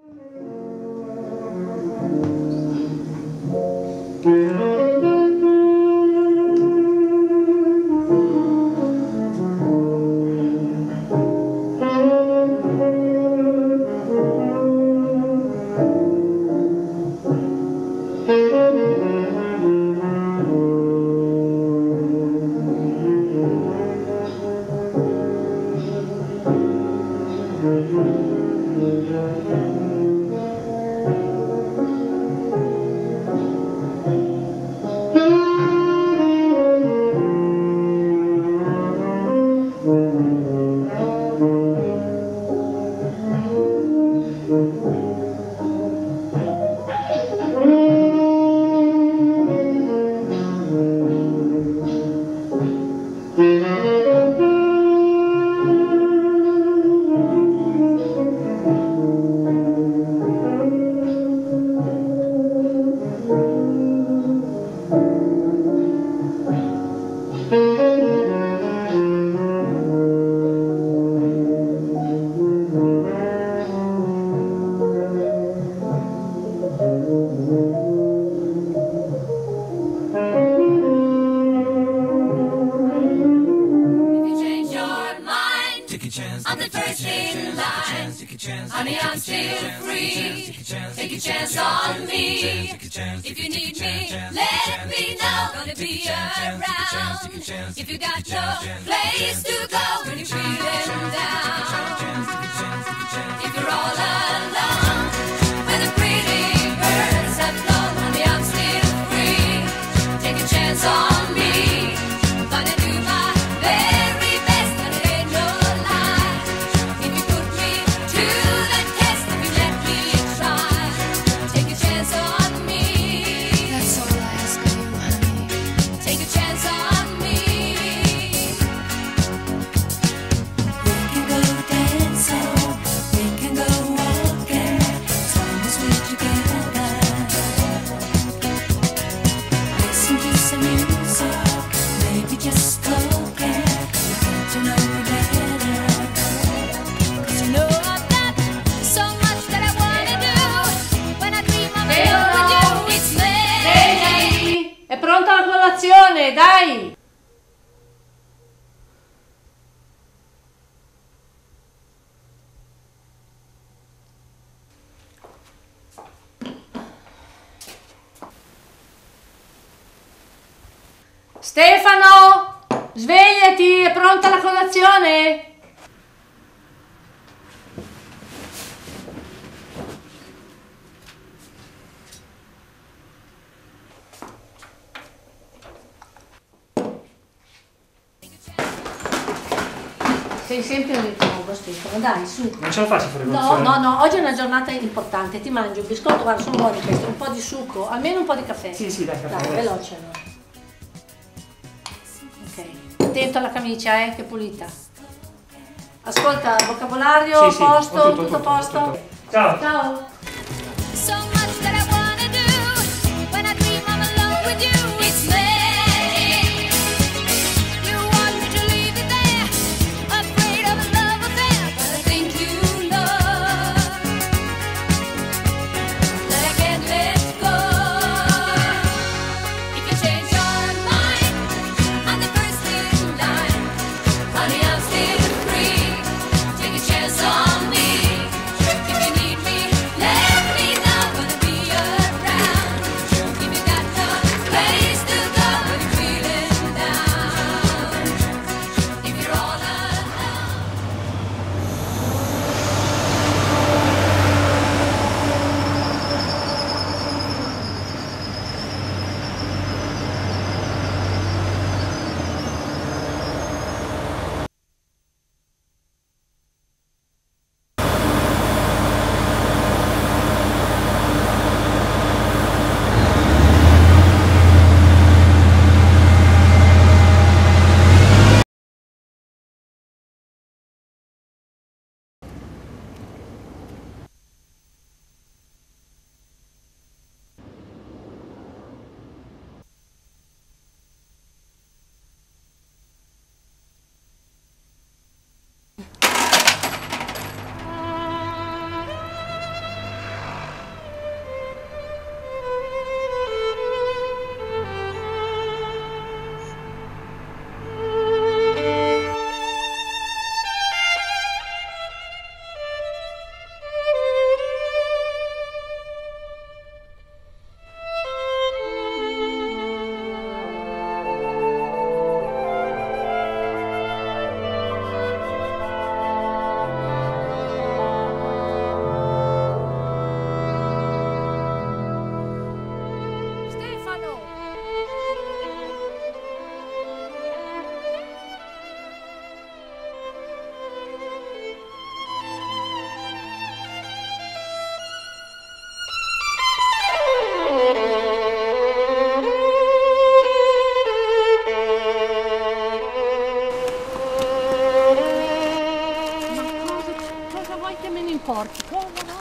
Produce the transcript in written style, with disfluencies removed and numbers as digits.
I'm the first in line. Honey, I'm still free. Take a chance on me. If you need me, let me know. Gonna be around. If you got no place to go when you're feeling down. If you're all alone, when the pretty birds have flown, honey, I'm still free. Take a chance on me. Gonna do my very best, and it ain't no lie. If you put me to the test, if you let me try, take a chance on me. That's all I ask of you, honey. Take a chance on me. We can go dancing, we can go walking, as long as we're together. Listen to some music, maybe just talking, get to know you better. 'Cause you know I've got so much that I wanna do. When I dream of being with you, it's me. Svegliati! È pronta la colazione, dai! Stefano! Svegliati! È pronta la colazione? Sei sempre un ritrovo, Stefano, dai, su. Non ce la faccio a fare No, colazione? no, no, oggi è una giornata importante, ti mangio un biscotto, guarda, sono buoni questi, un po' di succo, almeno un po' di caffè. Sì, sì, dai, caffè. Dai, veloce allora. Ok, attento alla camicia, che è pulita. Ascolta, vocabolario, Sì, sì, posto, ho tutto a posto? tutto. Ciao! Ciao! So much that I wanna do. When I dream I'm alone with you, it's me. You want me to leave you there, afraid of a love affair, but I think you know that I can't let go. If you change your mind, I'm the first in line. Honey, I'm still free. Take a chance on me. If you need me, let me know. Gonna be around. If you got no place forte.